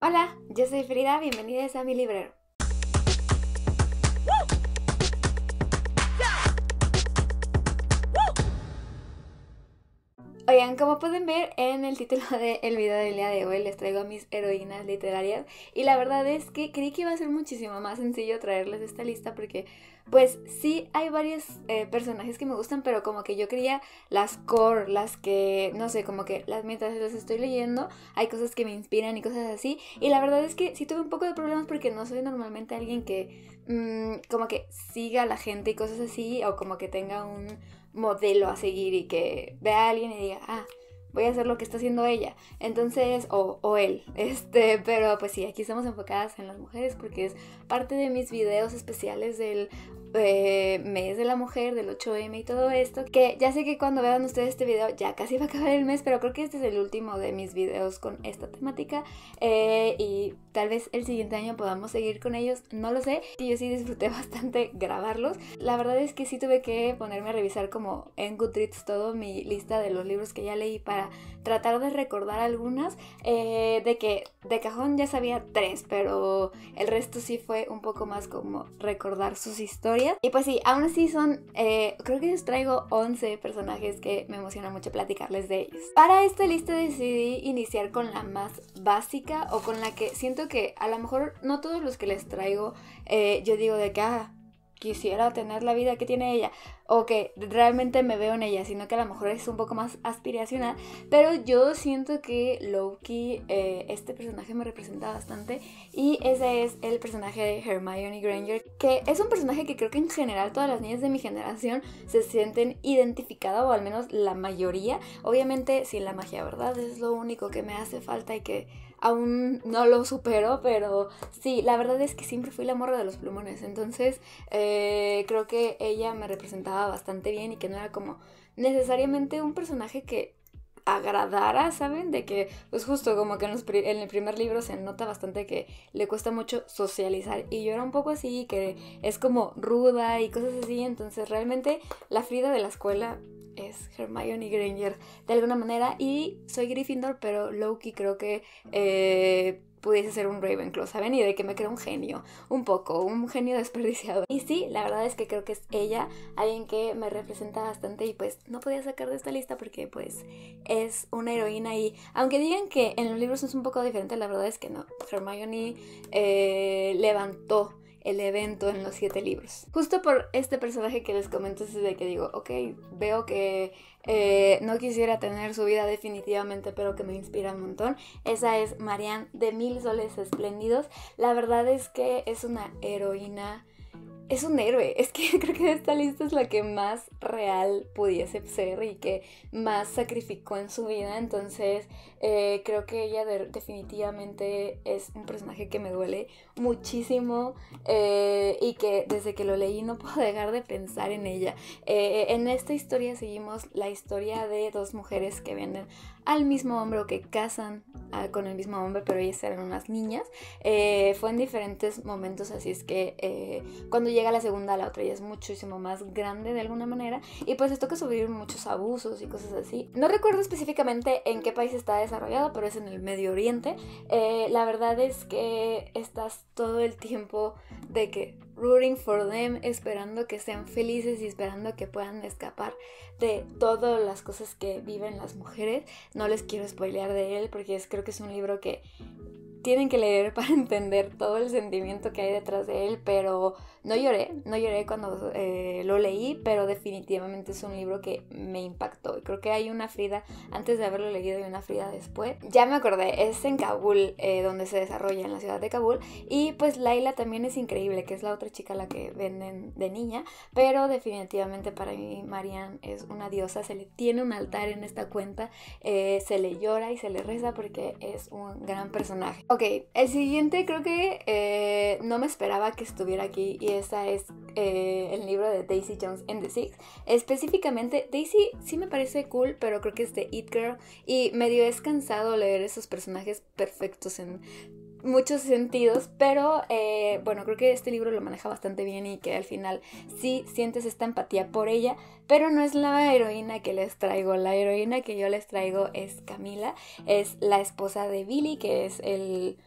Hola, yo soy Frida, bienvenidos a mi librero. Oigan, como pueden ver en el título del video del día de hoy, les traigo a mis heroínas literarias. Y la verdad es que creí que iba a ser muchísimo más sencillo traerles esta lista porque, pues sí, hay varios personajes que me gustan, pero como que yo quería las core, las que, no sé, como que mientras las estoy leyendo, hay cosas que me inspiran y cosas así. Y la verdad es que sí tuve un poco de problemas porque no soy normalmente alguien que como que siga a la gente y cosas así, o como que tenga un modelo a seguir y que vea a alguien y diga, voy a hacer lo que está haciendo ella, entonces, o él, pero pues sí, aquí estamos enfocadas en las mujeres porque es parte de mis videos especiales del mes de la mujer, del 8M y todo esto, que ya sé que cuando vean ustedes este video ya casi va a acabar el mes, pero creo que este es el último de mis videos con esta temática, y tal vez el siguiente año podamos seguir con ellos, no lo sé, que yo sí disfruté bastante grabarlos. La verdad es que sí tuve que ponerme a revisar como en Goodreads todo mi lista de los libros que ya leí para tratar de recordar algunas, de que de cajón ya sabía 3, pero el resto sí fue un poco más como recordar sus historias. Y pues sí, aún así son, creo que les traigo 11 personajes que me emociona mucho platicarles de ellos. Para esta lista decidí iniciar con la más básica, o con la que siento que a lo mejor no todos los que les traigo yo digo de que quisiera tener la vida que tiene ella, o que realmente me veo en ella, sino que a lo mejor es un poco más aspiracional, pero yo siento que Loki, este personaje me representa bastante, y ese es el personaje de Hermione Granger, que es un personaje que creo que en general todas las niñas de mi generación se sienten identificadas, o al menos la mayoría, obviamente sin la magia, ¿verdad? Es lo único que me hace falta y que aún no lo supero, pero sí, la verdad es que siempre fui la morra de los plumones, entonces creo que ella me representaba bastante bien y que no era como necesariamente un personaje que agradara, ¿saben? De que, pues justo como que en el primer libro se nota bastante que le cuesta mucho socializar, y yo era un poco así, que es como ruda y cosas así, entonces realmente la Frida de la escuela es Hermione Granger de alguna manera, y soy Gryffindor, pero Loki creo que pudiese ser un Ravenclaw, ¿saben? Y de que me creo un genio, un genio desperdiciado. Y sí, la verdad es que creo que es ella, alguien que me representa bastante, y pues no podía sacar de esta lista porque pues es una heroína, y aunque digan que en los libros es un poco diferente, la verdad es que no. Hermione levantó el evento en los 7 libros. Justo por este personaje que les comento es de que digo, ok, veo que no quisiera tener su vida definitivamente, pero que me inspira un montón. Esa es Marianne de Mil Soles Espléndidos. La verdad es que es una heroína, es un héroe. Es que creo que esta lista es la que más real pudiese ser y que más sacrificó en su vida. Entonces creo que ella definitivamente es un personaje que me duele muchísimo, y que desde que lo leí no puedo dejar de pensar en ella. En esta historia seguimos la historia de dos mujeres que venden al mismo hombre, o que casan con el mismo hombre, pero ellas eran unas niñas. Fue en diferentes momentos, así es que cuando llega la segunda, la otra ya es muchísimo más grande de alguna manera, y pues les toca sufrir muchos abusos y cosas así. No recuerdo específicamente en qué país está desarrollado, pero es en el Medio Oriente. La verdad es que estás todo el tiempo de que rooting for them, esperando que sean felices y esperando que puedan escapar de todas las cosas que viven las mujeres. No les quiero spoilear de él porque creo que es un libro que tienen que leer para entender todo el sentimiento que hay detrás de él, pero no lloré cuando lo leí, pero definitivamente es un libro que me impactó. Y creo que hay una Frida antes de haberlo leído y una Frida después. Ya me acordé, es en Kabul, donde se desarrolla, en la ciudad de Kabul, y pues Laila también es increíble, que es la otra chica a la que venden de niña, pero definitivamente para mí Marianne es una diosa, se le tiene un altar en esta cuenta, se le llora y se le reza porque es un gran personaje. Ok, el siguiente creo que no me esperaba que estuviera aquí, y esta es el libro de Daisy Jones and the Six. Específicamente, Daisy sí me parece cool, pero creo que es de It Girl, y medio es cansado leer esos personajes perfectos en muchos sentidos, pero bueno, creo que este libro lo maneja bastante bien, y que al final sí sientes esta empatía por ella, pero no es la heroína que les traigo. La heroína que yo les traigo es Camila, es la esposa de Billy, que es el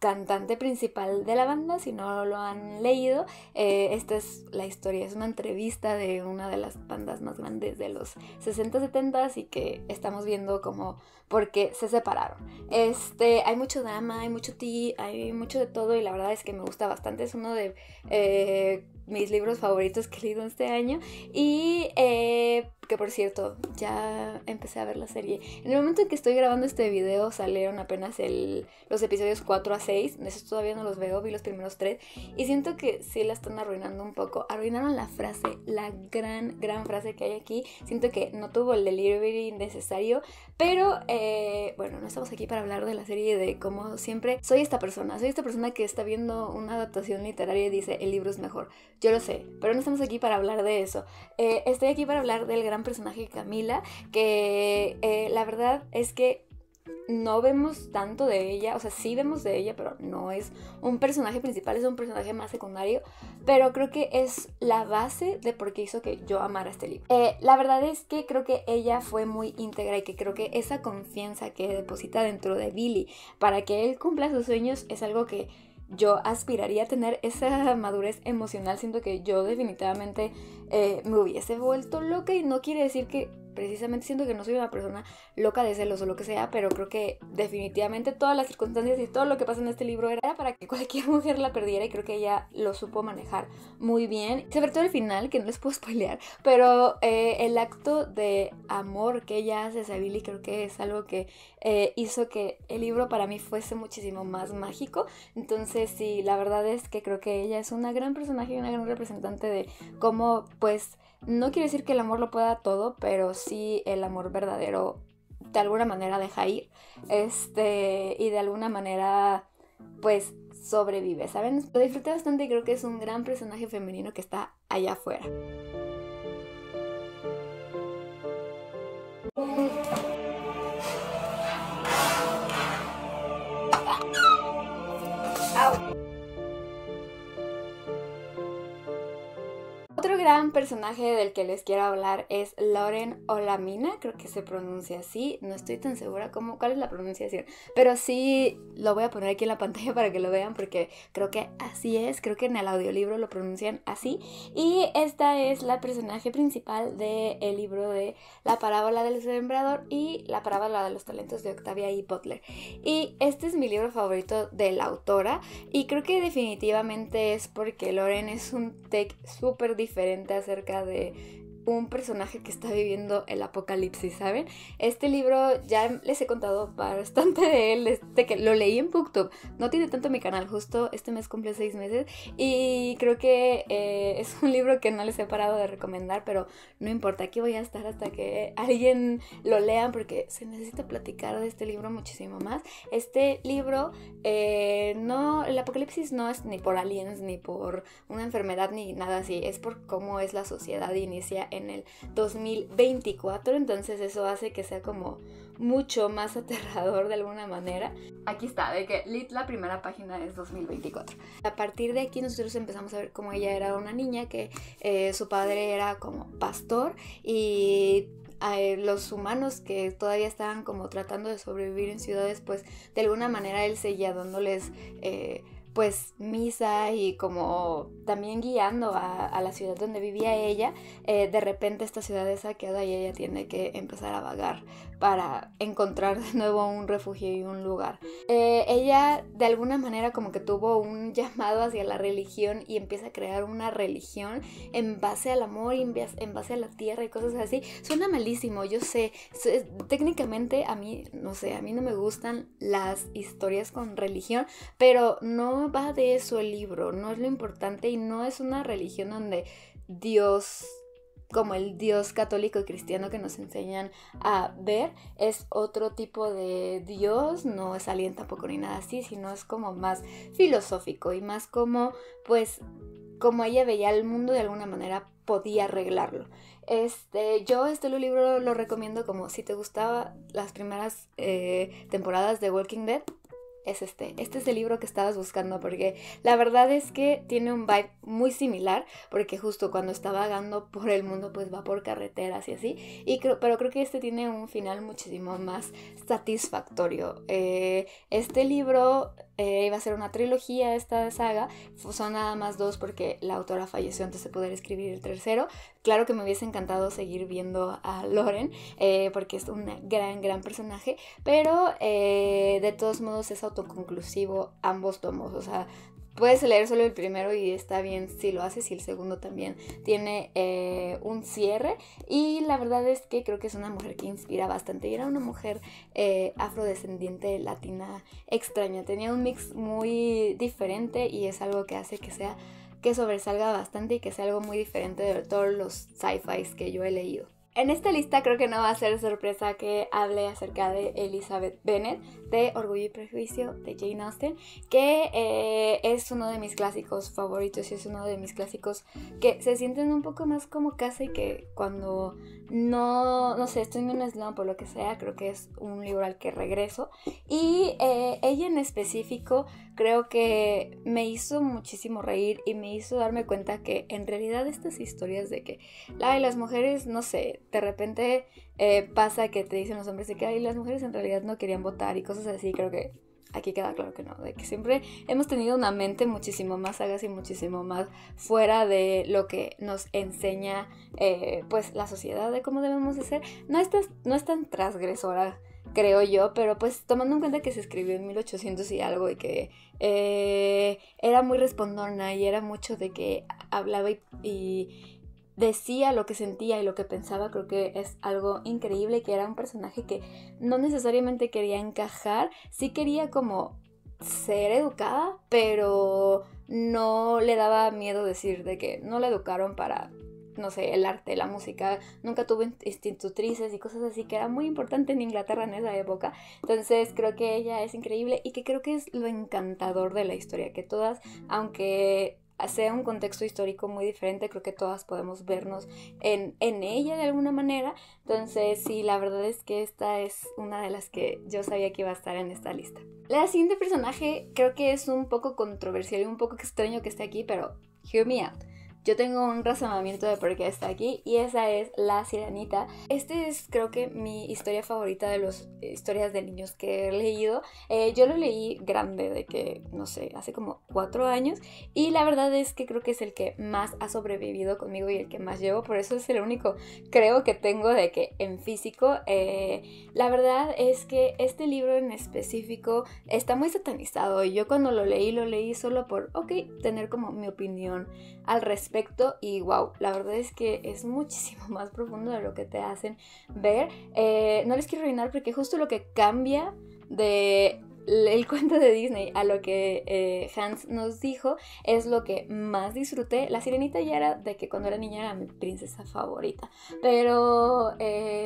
cantante principal de la banda. Si no lo han leído, esta es la historia, es una entrevista de una de las bandas más grandes de los 60, 70 y que estamos viendo como por qué se separaron. Hay mucho drama, hay mucho tea, hay mucho de todo y la verdad es que me gusta bastante. Es uno de mis libros favoritos que he leído este año y que por cierto ya empecé a ver la serie. En el momento en que estoy grabando este video salieron apenas los episodios 4 a 6, esos todavía no los veo, vi los primeros 3 y siento que sí la están arruinando un poco. Arruinaron la frase, la gran frase que hay aquí. Siento que no tuvo el delivery necesario, pero bueno, no estamos aquí para hablar de la serie, de cómo siempre soy esta persona que está viendo una adaptación literaria y dice el libro es mejor. Yo lo sé, pero no estamos aquí para hablar de eso. Estoy aquí para hablar del gran personaje Camila, que la verdad es que no vemos tanto de ella, o sea, sí vemos de ella, pero no es un personaje principal, es un personaje más secundario, pero creo que es la base de por qué hizo que yo amara este libro. La verdad es que creo que ella fue muy íntegra y que creo que esa confianza que deposita dentro de Billy para que él cumpla sus sueños es algo que yo aspiraría a tener. Esa madurez emocional. Siento que yo definitivamente me hubiese vuelto loca y no quiere decir que precisamente siento que no soy una persona loca de celos o lo que sea, pero creo que definitivamente todas las circunstancias y todo lo que pasa en este libro era para que cualquier mujer la perdiera y creo que ella lo supo manejar muy bien, sobre todo el final, que no les puedo spoilear, pero el acto de amor que ella hace a Billy creo que es algo que hizo que el libro para mí fuese muchísimo más mágico. Entonces sí, la verdad es que creo que ella es una gran personaje y una gran representante de cómo, pues, no quiero decir que el amor lo pueda todo, pero sí el amor verdadero de alguna manera deja ir, y de alguna manera pues sobrevive, ¿saben? Lo disfruté bastante y creo que es un gran personaje femenino que está allá afuera. Otro gran personaje del que les quiero hablar es Lauren Olamina, creo que se pronuncia así, no estoy tan segura cuál es la pronunciación, pero sí lo voy a poner aquí en la pantalla para que lo vean porque creo que así es, creo que en el audiolibro lo pronuncian así, y esta es la personaje principal del libro de La parábola del sembrador y La parábola de los talentos de Octavia E. Butler, y este es mi libro favorito de la autora y creo que definitivamente es porque Lauren es un take súper diferente acerca de un personaje que está viviendo el apocalipsis, ¿saben? Este libro ya les he contado bastante de él, que lo leí en BookTube, no tiene tanto mi canal, justo este mes cumple 6 meses y creo que es un libro que no les he parado de recomendar, pero no importa, aquí voy a estar hasta que alguien lo lea porque se necesita platicar de este libro muchísimo más. Este libro, el apocalipsis no es ni por aliens, ni por una enfermedad, ni nada así, es por cómo es la sociedad, inicia en el 2024, entonces eso hace que sea como mucho más aterrador de alguna manera. Aquí está, de que la primera página es 2024. A partir de aquí nosotros empezamos a ver cómo ella era una niña que su padre era como pastor y los humanos que todavía estaban como tratando de sobrevivir en ciudades, pues de alguna manera él seguía dándoles pues misa y como también guiando a la ciudad donde vivía ella. De repente esta ciudad es saqueada y ella tiene que empezar a vagar para encontrar de nuevo un refugio y un lugar. Ella de alguna manera como que tuvo un llamado hacia la religión y empieza a crear una religión en base al amor y en base a la tierra y cosas así. Suena malísimo, yo sé, técnicamente a mí no me gustan las historias con religión, pero no va de eso el libro, no es lo importante y no es una religión donde Dios, como el Dios católico y cristiano que nos enseñan a ver, es otro tipo de Dios, no es alien tampoco ni nada así, sino es como más filosófico y más como, pues, como ella veía el mundo de alguna manera podía arreglarlo. Yo este libro lo recomiendo como si te gustaba las primeras temporadas de Walking Dead. es este es el libro que estabas buscando, porque la verdad es que tiene un vibe muy similar, porque justo cuando está vagando por el mundo pues va por carreteras y así, pero creo que este tiene un final muchísimo más satisfactorio. Este libro iba a ser una trilogía, esta saga, son nada más 2 porque la autora falleció antes de poder escribir el tercero. Claro que me hubiese encantado seguir viendo a Lauren, porque es una gran personaje, pero de todos modos es autoconclusivo ambos tomos, o sea, puedes leer solo el primero y está bien si lo haces, y el segundo también tiene un cierre, y la verdad es que creo que es una mujer que inspira bastante, y era una mujer afrodescendiente latina extraña, tenía un mix muy diferente y es algo que hace que sobresalga bastante y que sea algo muy diferente de todos los sci-fis que yo he leído. En esta lista creo que no va a ser sorpresa que hable acerca de Elizabeth Bennet, de Orgullo y Prejuicio, de Jane Austen, que es uno de mis clásicos favoritos y es uno de mis clásicos que se sienten un poco más como casa, y que cuando no sé, estoy en un slump o lo que sea, creo que es un libro al que regreso. Y ella en específico creo que me hizo muchísimo reír y me hizo darme cuenta que en realidad estas historias de que las mujeres, no sé, de repente pasa que te dicen los hombres de que las mujeres en realidad no querían votar y cosas así, creo que aquí queda claro que no, de que siempre hemos tenido una mente muchísimo más sagaz y muchísimo más fuera de lo que nos enseña pues la sociedad de cómo debemos de ser. No es tan transgresora, creo yo, pero pues tomando en cuenta que se escribió en 1800 y algo, y que era muy respondona y era mucho de que hablaba y decía lo que sentía y lo que pensaba, creo que es algo increíble, que era un personaje que no necesariamente quería encajar, sí quería como ser educada, pero no le daba miedo decir de que no la educaron para, no sé, el arte, la música, nunca tuvo institutrices y cosas así, que era muy importante en Inglaterra en esa época. Entonces creo que ella es increíble y que creo que es lo encantador de la historia, que todas, aunque sea un contexto histórico muy diferente, creo que todas podemos vernos en ella de alguna manera. Entonces sí, la verdad es que esta es una de las que yo sabía que iba a estar en esta lista. La siguiente personaje creo que es un poco controversial y un poco extraño que esté aquí, pero hear me out. Yo tengo un razonamiento de por qué está aquí, y esa es La Sirenita. Este es, creo que, mi historia favorita de las historias de niños que he leído. Yo lo leí grande, de que, no sé, hace como 4 años, y la verdad es que creo que es el que más ha sobrevivido conmigo y el que más llevo, por eso es el único, creo, que tengo de que en físico. La verdad es que este libro en específico está muy satanizado, y yo cuando lo leí solo por, tener como mi opinión al respecto, y wow, la verdad es que es muchísimo más profundo de lo que te hacen ver. No les quiero arruinar porque justo lo que cambia de el cuento de Disney a lo que Hans nos dijo es lo que más disfruté. La Sirenita ya era de que cuando era niña era mi princesa favorita, pero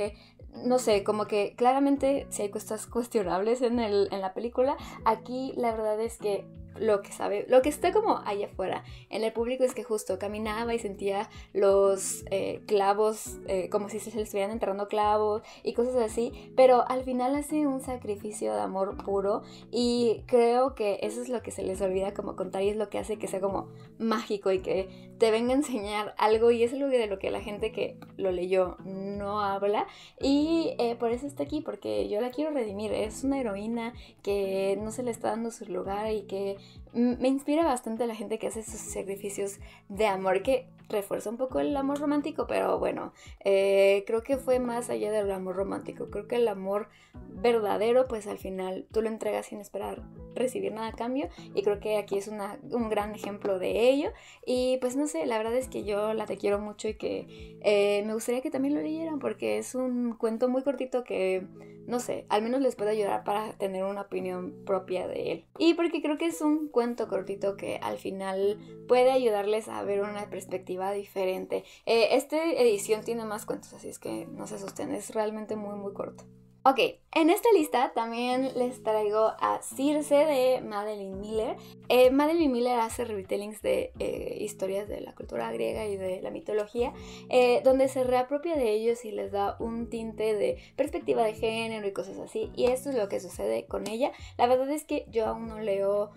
no sé, como que claramente si hay cosas cuestionables en la película, aquí la verdad es que lo que está como allá afuera en el público es que justo caminaba y sentía los clavos, como si se le estuvieran enterrando clavos y cosas así, pero al final hace un sacrificio de amor puro, y creo que eso es lo que se les olvida como contar, y es lo que hace que sea como mágico y que te venga a enseñar algo, y es algo de lo que la gente que lo leyó no habla, y por eso está aquí, porque yo la quiero redimir. Es una heroína que no se le está dando su lugar y que me inspira bastante a la gente que hace esos sacrificios de amor, que refuerza un poco el amor romántico, pero bueno, creo que fue más allá del amor romántico. Creo que el amor verdadero, pues al final tú lo entregas sin esperar recibir nada a cambio, y creo que aquí es un gran ejemplo de ello. Y pues no sé, la verdad es que yo la te quiero mucho, y que me gustaría que también lo leyeran, porque es un cuento muy cortito que, no sé, al menos les puede ayudar para tener una opinión propia de él, y porque creo que es un cuento cortito que al final puede ayudarles a ver una perspectiva diferente. Esta edición tiene más cuentos, así es que no se asusten, es realmente muy muy corto. Ok, en esta lista también les traigo a Circe de Madeline Miller. Madeline Miller hace retellings de historias de la cultura griega y de la mitología, donde se reapropia de ellos y les da un tinte de perspectiva de género y cosas así. Y esto es lo que sucede con ella. La verdad es que yo aún no leo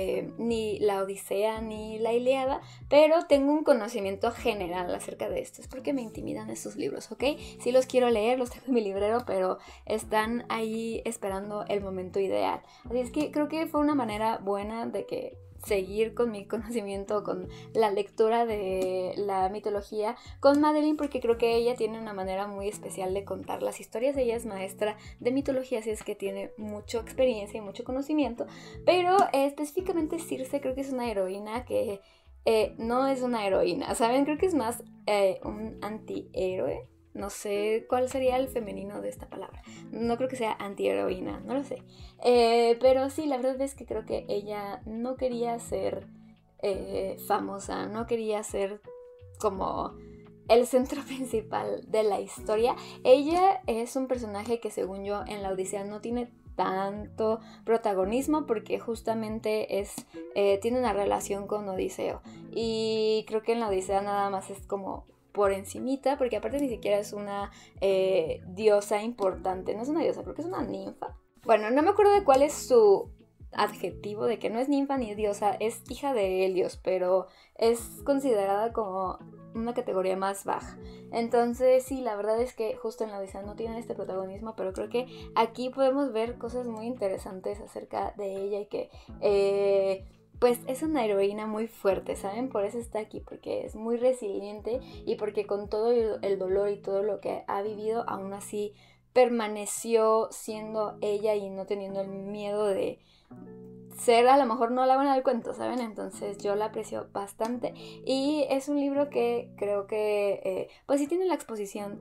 ni la Odisea ni la Ilíada, pero tengo un conocimiento general acerca de esto. Es porque me intimidan estos libros, ¿ok? Sí los quiero leer, los tengo en mi librero, pero están ahí esperando el momento ideal. Así es que creo que fue una manera buena de que seguir con mi conocimiento, con la lectura de la mitología con Madeline, porque creo que ella tiene una manera muy especial de contar las historias. Ella es maestra de mitología, así es que tiene mucha experiencia y mucho conocimiento, pero específicamente Circe creo que es una heroína que no es una heroína, ¿saben? Creo que es más un antihéroe. No sé cuál sería el femenino de esta palabra. No creo que sea antiheroína, no lo sé. Pero sí, la verdad es que creo que ella no quería ser famosa, no quería ser como el centro principal de la historia. Ella es un personaje que, según yo, en la Odisea no tiene tanto protagonismo porque justamente tiene una relación con Odiseo. Y creo que en la Odisea nada más es como por encimita, porque aparte ni siquiera es una diosa importante, no es una diosa, creo que es una ninfa. Bueno, no me acuerdo de cuál es su adjetivo, de que no es ninfa ni diosa, es hija de Helios, pero es considerada como una categoría más baja. Entonces sí, la verdad es que justo en la Odisea no tiene este protagonismo, pero creo que aquí podemos ver cosas muy interesantes acerca de ella y que pues es una heroína muy fuerte, ¿saben? Por eso está aquí, porque es muy resiliente y porque con todo el dolor y todo lo que ha vivido, aún así permaneció siendo ella y no teniendo el miedo de ser a lo mejor no la buena del cuento, ¿saben? Entonces yo la aprecio bastante y es un libro que creo que pues sí tiene la exposición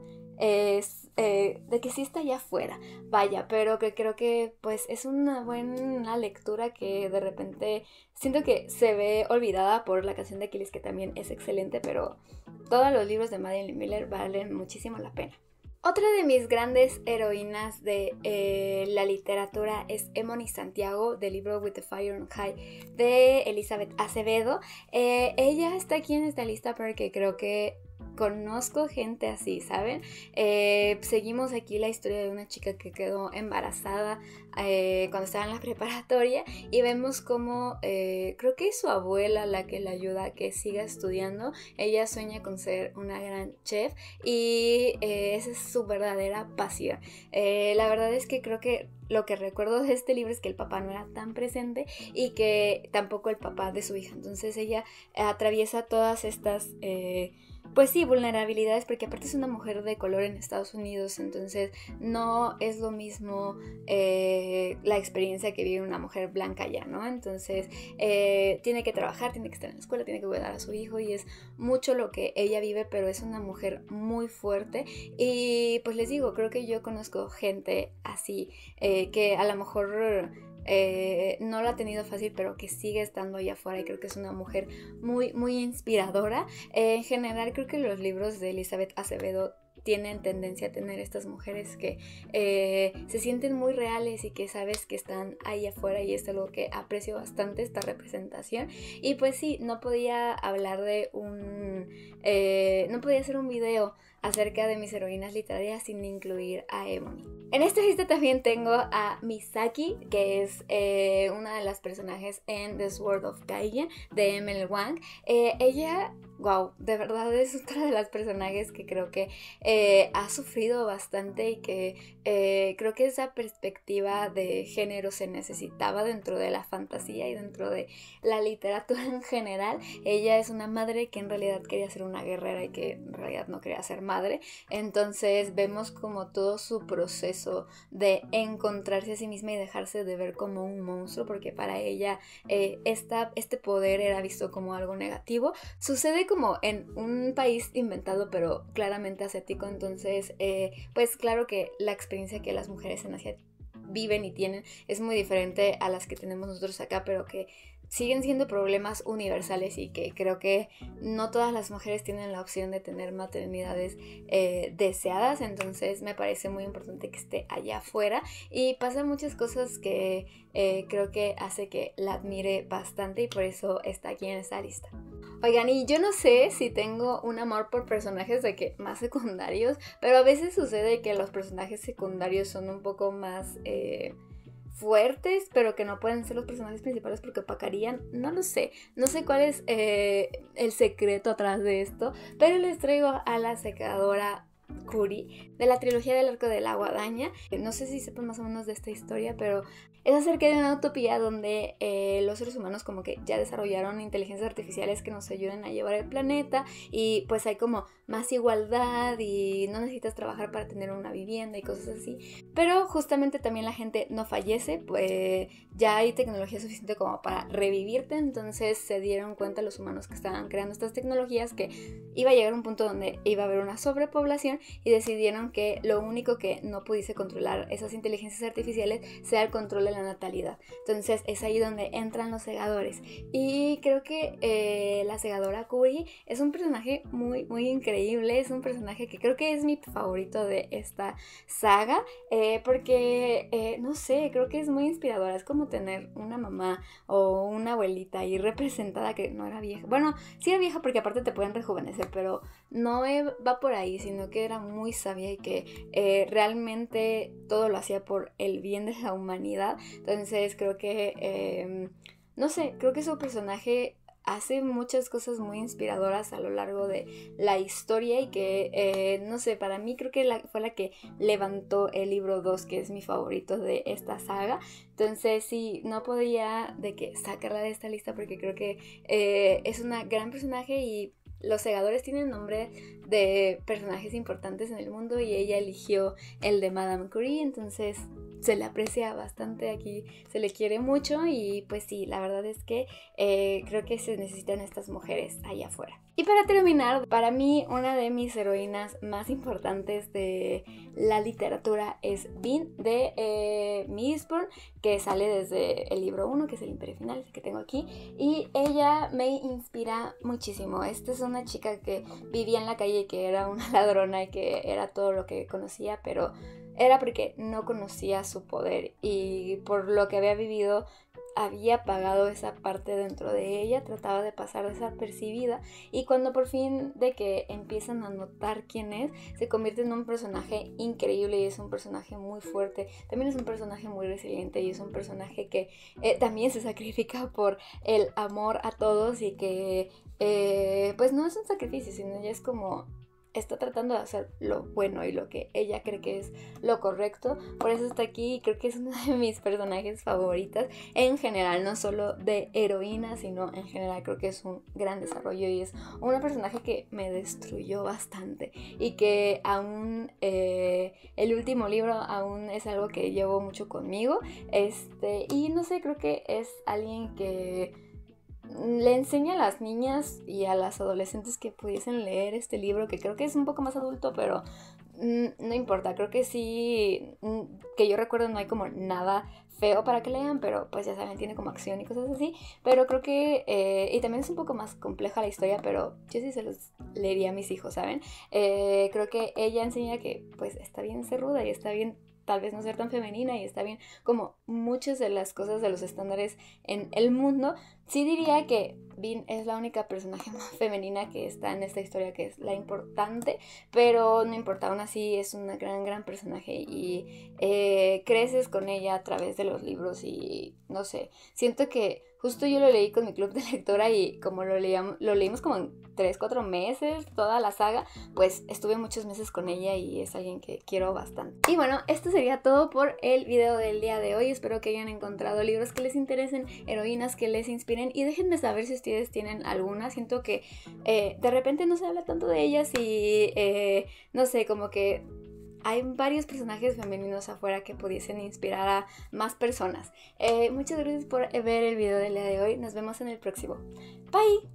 de que sí está allá afuera, vaya, pero que creo que pues es una buena lectura que de repente siento que se ve olvidada por la canción de Aquiles, que también es excelente, pero todos los libros de Madeline Miller valen muchísimo la pena. Otra de mis grandes heroínas de la literatura es Emony Santiago, del libro With the Fire on High de Elizabeth Acevedo. Ella está aquí en esta lista porque creo que conozco gente así, ¿saben? Seguimos aquí la historia de una chica que quedó embarazada cuando estaba en la preparatoria y vemos como creo que es su abuela la que la ayuda a que siga estudiando. Ella sueña con ser una gran chef y esa es su verdadera pasión. La verdad es que creo que lo que recuerdo de este libro es que el papá no era tan presente y que tampoco el papá de su hija. Entonces ella atraviesa todas estas pues sí, vulnerabilidades, porque aparte es una mujer de color en Estados Unidos, entonces no es lo mismo la experiencia que vive una mujer blanca allá, ¿no? Entonces tiene que trabajar, tiene que estar en la escuela, tiene que cuidar a su hijo y es mucho lo que ella vive, pero es una mujer muy fuerte y pues les digo, creo que yo conozco gente así que a lo mejor no lo ha tenido fácil, pero que sigue estando allá afuera y creo que es una mujer muy, muy inspiradora. En general creo que los libros de Elizabeth Acevedo tienen tendencia a tener estas mujeres que se sienten muy reales y que sabes que están ahí afuera y es algo que aprecio bastante, esta representación. Y pues sí, no podía hablar de no podía hacer un video acerca de mis heroínas literarias sin incluir a Emony. En esta lista también tengo a Misaki, que es una de las personajes en The Sword of Gaia de Emily Wang. Ella, wow, de verdad es otra de las personajes que creo que ha sufrido bastante y que creo que esa perspectiva de género se necesitaba dentro de la fantasía y dentro de la literatura en general. Ella es una madre que en realidad quería ser una guerrera y que en realidad no quería ser madre. Entonces vemos como todo su proceso de encontrarse a sí misma y dejarse de ver como un monstruo, porque para ella este poder era visto como algo negativo. Sucede como en un país inventado pero claramente asiático, entonces pues claro que la experiencia que las mujeres en Asia viven y tienen es muy diferente a las que tenemos nosotros acá, pero que siguen siendo problemas universales y que creo que no todas las mujeres tienen la opción de tener maternidades deseadas. Entonces me parece muy importante que esté allá afuera y pasa muchas cosas que creo que hace que la admire bastante y por eso está aquí en esta lista. Oigan, y yo no sé si tengo un amor por personajes de que más secundarios, pero a veces sucede que los personajes secundarios son un poco más fuertes, pero que no pueden ser los personajes principales porque opacarían, no lo sé, no sé cuál es el secreto atrás de esto, pero les traigo a la secadora Kuri de la trilogía del Arco de la Guadaña. No sé si sepan más o menos de esta historia, pero es acerca de una utopía donde los seres humanos como que ya desarrollaron inteligencias artificiales que nos ayudan a llevar el planeta y pues hay como más igualdad y no necesitas trabajar para tener una vivienda y cosas así, pero justamente también la gente no fallece, pues ya hay tecnología suficiente como para revivirte. Entonces se dieron cuenta los humanos que estaban creando estas tecnologías que iba a llegar a un punto donde iba a haber una sobrepoblación y decidieron que lo único que no pudiese controlar esas inteligencias artificiales sea el control de la natalidad. Entonces es ahí donde entran los segadores y creo que la segadora Kuri es un personaje muy muy increíble, es un personaje que creo que es mi favorito de esta saga porque no sé, creo que es muy inspiradora, es como tener una mamá o una abuelita ahí representada que no era vieja, bueno, sí era vieja porque aparte te pueden rejuvenecer, pero no va por ahí, sino que era muy sabia y que realmente todo lo hacía por el bien de la humanidad. Entonces creo que, no sé, creo que su personaje hace muchas cosas muy inspiradoras a lo largo de la historia y que, no sé, para mí creo que fue la que levantó el libro 2, que es mi favorito de esta saga. Entonces sí, no podía de que sacarla de esta lista porque creo que es una gran personaje y los segadores tienen nombre de personajes importantes en el mundo y ella eligió el de Madame Curie, entonces se le aprecia bastante aquí, se le quiere mucho y pues sí, la verdad es que creo que se necesitan estas mujeres allá afuera. Y para terminar, para mí una de mis heroínas más importantes de la literatura es Vin de Mistborn, que sale desde el libro 1, que es el Imperio Final, el que tengo aquí, y ella me inspira muchísimo. Esta es una chica que vivía en la calle, que era una ladrona y que era todo lo que conocía, pero era porque no conocía su poder y por lo que había vivido había apagado esa parte dentro de ella, trataba de pasar desapercibida y cuando por fin de que empiezan a notar quién es, se convierte en un personaje increíble y es un personaje muy fuerte, también es un personaje muy resiliente y es un personaje que también se sacrifica por el amor a todos y que pues no es un sacrificio, sino ya es como está tratando de hacer lo bueno y lo que ella cree que es lo correcto. Por eso está aquí y creo que es una de mis personajes favoritas en general, no solo de heroína, sino en general creo que es un gran desarrollo y es una personaje que me destruyó bastante y que aún el último libro aún es algo que llevo mucho conmigo, y no sé, creo que es alguien que le enseña a las niñas y a las adolescentes que pudiesen leer este libro, que creo que es un poco más adulto, pero no importa, creo que sí, que yo recuerdo no hay como nada feo para que lean, pero pues ya saben, tiene como acción y cosas así, pero creo que, y también es un poco más compleja la historia, pero yo sí se los leería a mis hijos, ¿saben? Creo que ella enseña que pues está bien ser ruda y está bien tal vez no ser tan femenina y está bien como muchas de las cosas de los estándares en el mundo. Sí diría que Vin es la única personaje más femenina que está en esta historia, que es la importante, pero no importa, aún así es una gran personaje y creces con ella a través de los libros y no sé, siento que justo yo lo leí con mi club de lectora y como lo leímos como en 3-4 meses, toda la saga, pues estuve muchos meses con ella y es alguien que quiero bastante. Y bueno, esto sería todo por el video del día de hoy. Espero que hayan encontrado libros que les interesen, heroínas que les inspiren y déjenme saber si ustedes tienen alguna. Siento que de repente no se habla tanto de ellas y no sé, como que hay varios personajes femeninos afuera que pudiesen inspirar a más personas. Muchas gracias por ver el video del día de hoy. Nos vemos en el próximo. Bye.